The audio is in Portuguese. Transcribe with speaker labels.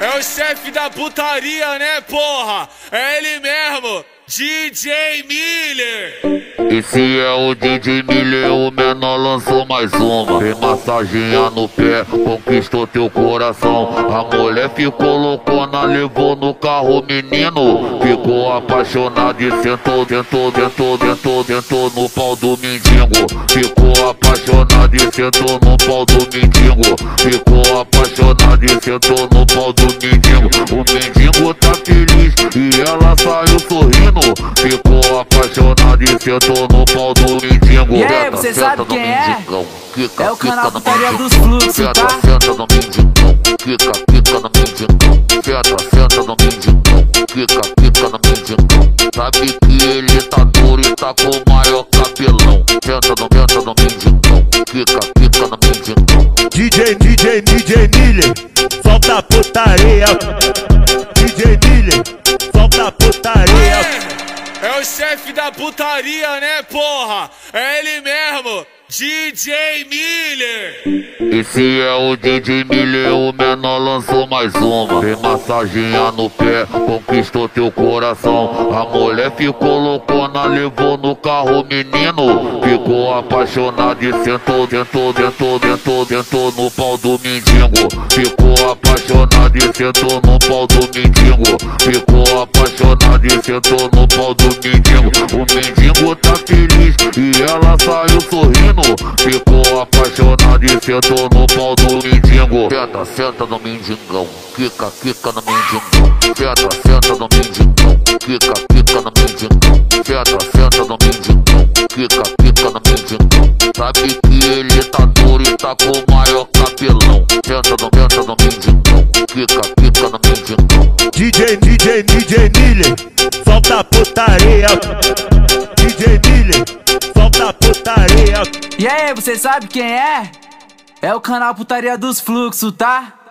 Speaker 1: É o chefe da putaria, né, porra? É ele mesmo, DJ Miller.
Speaker 2: Esse é o DJ Miller, o menor lançou mais uma. Vem massaginha no pé, conquistou teu coração. A mulher ficou loucona, levou no carro menino. Ficou apaixonada e sentou, sentou no pau do mendigo. Ficou apaixonada e sentou no pau do mendigo. Ficou apaixonada e sentou no pau do mendigo. O mendigo tá feliz e ela saiu sorrindo. Ficou apaixonada e sentou no pau do mendigo.
Speaker 3: E aí, você sabe quem é?
Speaker 2: Quica,
Speaker 3: é o canal
Speaker 2: no
Speaker 3: Putaria
Speaker 2: mendigão.
Speaker 3: dos Fluxos, tá?
Speaker 2: Senta no mendigão. Quica no mendigão. Senta no mendigão. Quica no mendigão. Sabe que ele tá duro e tá com o maior cabelão. Senta no mendigão. Quica no mendigão.
Speaker 4: DJ Miller, solta a putaria. DJ Miller, solta a putaria.
Speaker 1: É o chefe da putaria, né, porra? É ele mesmo, DJ Miller.
Speaker 2: Esse é o DJ Miller, o menor lançou mais uma. Vem massaginha no pé, conquistou teu coração. A mulher ficou loucona, levou no carro menino. Ficou apaixonada e sentou, sentou no pau do mendigo. Ficou apaixonada e sentou no pau do mendigo. Ficou apaixonada e sentou no pau do mendigo. O mendigo tá feliz e ela saiu sorrindo. Ficou apaixonada e sentou no pau do mendigo. Senta no mendigão. Quica no mendigão. Senta no mendigão. Quica no mendigão. Senta no mendigão. Quica no mendigão. Sabe que ele tá duro e tá com o maior cabelão. Senta no mendigão. Quica no mendigão.
Speaker 4: DJ Miller, solta a putaria. DJ Miller, solta a putaria.
Speaker 3: E aí, você sabe quem é? É o canal Putaria dos Fluxos, tá?